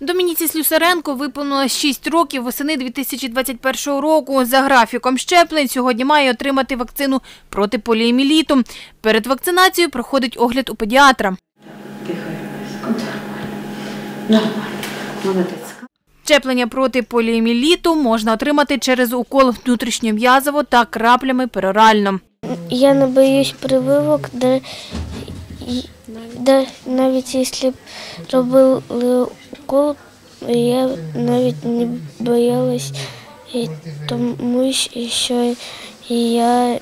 Домініці Слюсаренко виповнилось 6 років восени 2021 року. За графіком щеплень сьогодні має отримати вакцину проти поліомієліту. Перед вакцинацією проходить огляд у педіатра. Щеплення проти поліомієліту можна отримати через укол внутрішньом'язово та краплями перорально. Я не боюсь прививок, навіть якщо б робили укол, я навіть не боялась, тому що я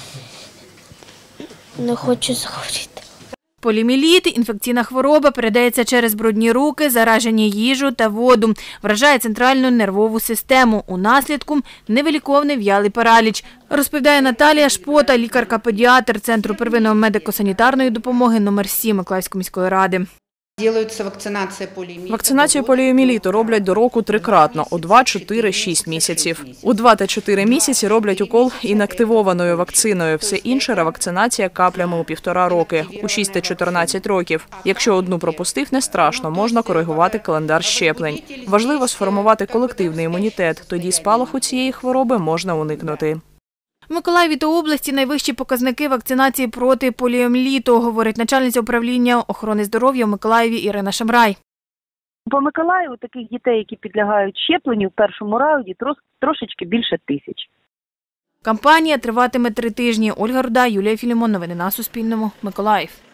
не хочу захворіти. Поліомієліт – інфекційна хвороба, передається через брудні руки, зараження їжу та воду. Вражає центральну нервову систему. У наслідку – невиліковний в'ялий параліч. Розповідає Наталія Шпота, лікарка-педіатр Центру первинної медико-санітарної допомоги номер 7 Миколаївської міської ради. Вакцинацію поліомієліту роблять до року трикратно – у 2, 4, 6 місяців. У 2 та 4 місяці роблять укол інактивованою вакциною. Все інше – ревакцинація каплями у 1,5 роки, у 6 та 14 років. Якщо одну пропустив, не страшно, можна коригувати календар щеплень. Важливо сформувати колективний імунітет, тоді спалаху цієї хвороби можна уникнути. В Миколаєві та області найвищі показники вакцинації проти поліомієліту, говорить начальниця управління охорони здоров'я в Миколаєві Ірина Шамрай. По Миколаєву таких дітей, які підлягають щепленню в першому раунді, трошечки більше 1000. Кампанія триватиме 3 тижні. Ольга Руда, Юлія Філімон. Новини на Суспільному. Миколаїв.